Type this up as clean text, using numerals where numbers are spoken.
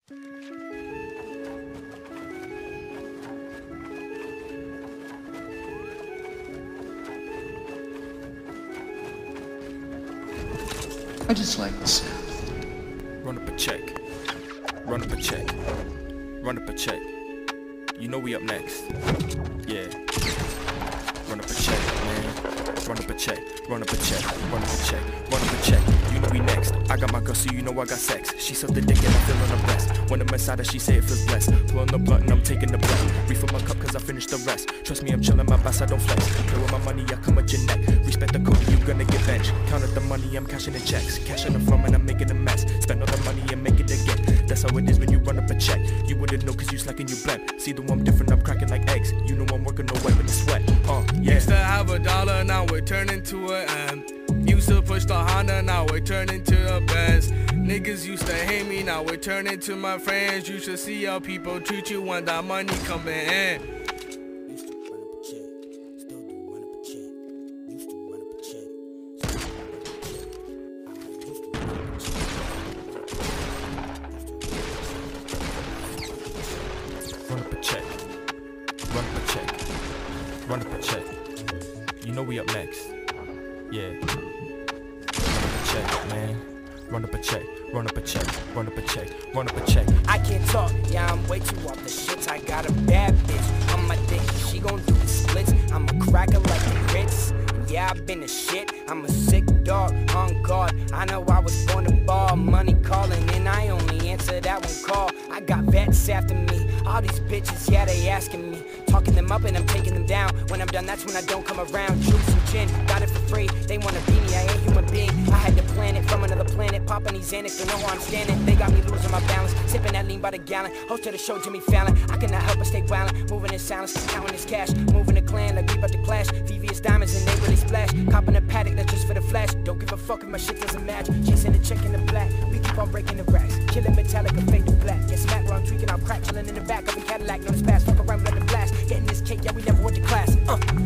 I just like the sound. Run up a check. Run up a check. Run up a check. You know we up next. Yeah. Run up a check, man. Run up a check. Run up a check. Run up a check. Run up a check. You know we next. I got my girl, so you know I got sex. She sucked the dick and I'm feeling the best. When I'm inside her, she say it feels blessed. Pulling the blunt and I'm taking the breath. Refill my cup cause I finished the rest. Trust me, I'm chilling my bass, I don't flex. Play with my money, I come at your neck. Respect the code, you gonna get benched. Count up the money, I'm cashing the checks. Cashing the from and I'm making a mess. Spend all the money and make it again. That's how it is when you run up a check. You wouldn't know cause you slacking, you blend. See though I'm different, I'm cracking like eggs. You know I'm working no way with the sweat. Yeah. Used to have a dollar, now we're turning to an M. Used to push the Honda, now we're turning to the Benz. Niggas used to hate me, now we're turning to my friends. You should see how people treat you when that money coming in. Used to run up a check, still do run up a check. Used to run up a check, Run up a check. Run up a check. Run up a check. You know we up next. Yeah. Run up a check, man. Run up a check. Run up a check. Run up a check. Run up a check. I can't talk, yeah, I'm way too off the shits. I got a bad bitch on my dick, she gon' do the splits. I'm a cracker like the Ritz. Yeah, I've been a shit. I'm a sick dog on guard. I know I was born to ball. Money calling and I only answer that one call. I got vets after me. All these bitches, yeah, they asking me. Talking them up and I'm taking them down. When I'm done, that's when I don't come around. Juice and gin, got it for free. They wanna be me, I ain't human being. I had to plan it from another planet. Popping these Xanax, don't know where I'm standing. They got me losing my balance. Sipping that lean by the gallon. Host of the show, Jimmy Fallon. I cannot help but stay violent. Moving in silence, counting this cash. Moving the clan like we about to clash. VVS diamonds and they really splash. Copping a paddock, that's just for the flash. Don't give a fuck if my shit doesn't match. Chasing the check in the black. We keep on breaking the racks. Killing metallic and fade to black. Get smack where I'm tweaking, I'm crack. Chilling in the back of a Cadillac. No space, fuck around, let the blast. Getting this cake, yeah, we never went to class.